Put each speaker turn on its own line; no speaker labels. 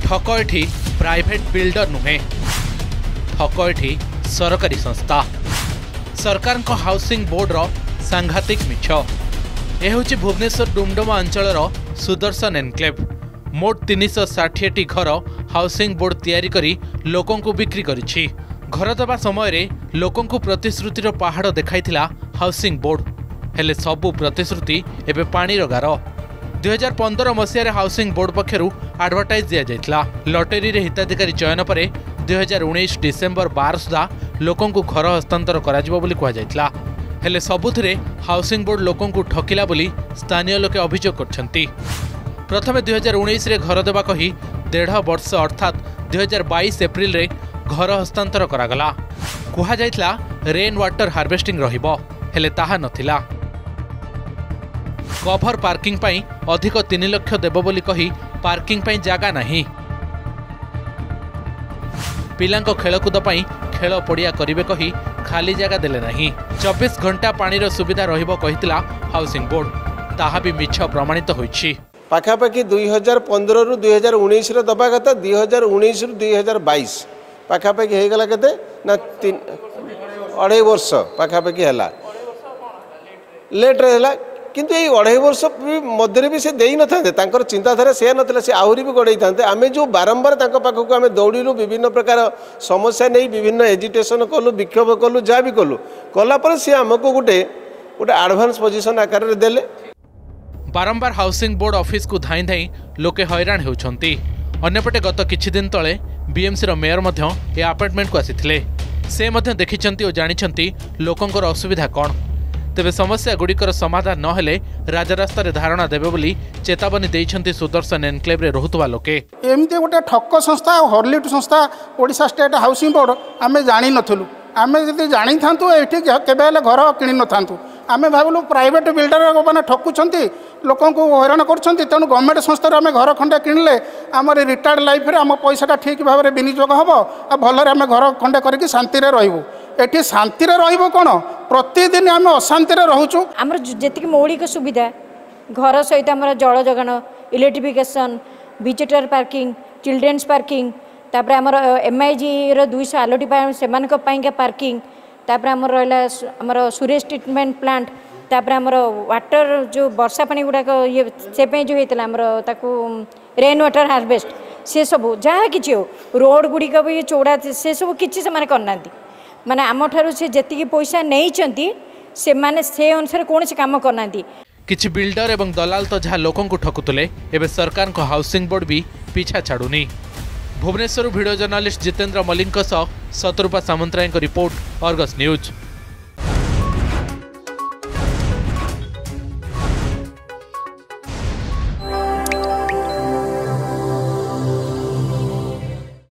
ठक एठी private builder नुहे, ठक एठी सरकारी संस्था। सरकार को हाउसिंग बोर्ड रो सांघातिक मिछ। यह हूँ भुवनेश्वर डुमडुमा अंचल सुदर्शन एनक्लेव। मोट 360 घर हाउसिंग बोर्ड तैयारी करी लोकों को बिक्री करिछि। घर दबा समय रे लोकों को प्रतिश्रुतिर पहाड़ देखाइथिला हाउसिंग बोर्ड, हेले सबु प्रतिश्रुति एबे पानीर गार। 2015 मसीह हाउसिंग बोर्ड पक्षरु एडवर्टाइज दिया जाइथिला। लॉटरी रे हिताधिकारी चयन पर 2019 डिसेम्बर 12 सुधा लोकों को घर हस्तांतर कराजिबो बोली कहा जाइथिला, हेले सबुथिरे हाउसिंग बोर्ड लोकों को ठकिला बोली स्थानीय लोके अभियोग करछंती। प्रथमे 2019 रे घर देबा कही 1.5 वर्ष अर्थात 2022 एप्रिल रे घर हस्तांतर करागला। कहा जाइथिला रेन वाटर हार्वेस्टिंग रहिबो, हेले ताहा नथिला। कभर पार्किंग पाई अधिक 3 लाख देबो बोली कही पार्किंग पाई जागा नहीं। पिलांको खेलकूद पाई खेल पड़िया करिवे कही खाली जगह देले नहीं। 24 घंटा पानीर सुविधा रहिबो कहितला हाउसिंग बोर्ड, ताहा भी मिछ प्रमाणित होइछि।
पाखापाखि 2015 रु 2019 रे दबा कथा 2019 रु 2022 पाखापाखि हे गला केते ना 2.5 वर्ष पाखापाखि हला लेट रे हला, किंतु ये 2.5 वर्ष मध्य भी से देई नथांते। तांकर चिंताधारा से नथिला, से आहुरी भी गड़ई थांते। आमे जो बारंबार तांको पाखको आमे दौड़िलु, विभिन्न प्रकार समस्या नहीं विभिन्न एजिटेशन कलु, विक्षोभ कलु, जा भी कलु, कला पर से हमको गोटे एडवांस पोजीशन आकार रे देले।
बारंबार हाउसिंग बोर्ड ऑफिस को धाई धाई लोके हैरान होउछंती। अन्यपटे गत किछि दिन तले बीएमसी रो मेयर मध्य ए अपार्टमेंट को आसीथिले। से मध्य देखिछंती और जानिछंती लोकंकर असुविधा कोन। तेबे समस्या गुड़िकर समाधान न हेले राजरास्ता रे धारणा देबे बोली चेतावनी देइछंती सुदर्शन एनक्लेव रे रहुतवा लोके।
एमती गोटे ठक संस्था हॉर्लिट संस्था ओडिशा स्टेट हाउसिंग बोर्ड आमे जानि नथलु। आमे जदि जानि थांतु एठी केबे हेले घर किनि न थांतु। आमे भाबलु प्राइवेट बिल्डर माने ठकुछंती, लोकों को हैरान करछंती। तेणु गवर्नमेंट संस्था आमे घर खंडे किनले आम रिटायर्ड लाइफ रे आम पैसाटा ठीक भाव में विनियोग हम आ भलरे आमे घर खंडे करके शांति रे रहिबु। एठी शांति रे रहिबो कोन, प्रतिदिन आमे अशांति रे रहउछु।
हमर जेतिक मौलिक सुविधा घर सहित हमर जल जोगान, electrification, visitor parking, children's parking, तापर हमर एमआईजी रो 200 आलोटी सेमानक पाइका पार्किंग, तापर हमर रहला हमर सुरेश ट्रीटमेंट प्लांट, तापर हमर वाटर जो वर्षा पानी गुडा ये से पे जो हेतला हमर ताकू रेन वाटर हार्वेस्ट से सब जहाँ कि रोड गुड़िक भी चौड़ा से सब किसी से करना माने आम ठारू से जेतिकी पैसा नहीं से माने से अनुसार कौन से काम करना।
किछि बिल्डर एवं दलाल तो जहाँ लोकों को ठकुतले, एबे सरकार को हाउसिंग बोर्ड भी पीछा छाड़ुनी। भुवनेश्वर वीडियो जर्नलिस्ट जितेंद्र मलिक सह Shatrupa Samantaray report, Argus news.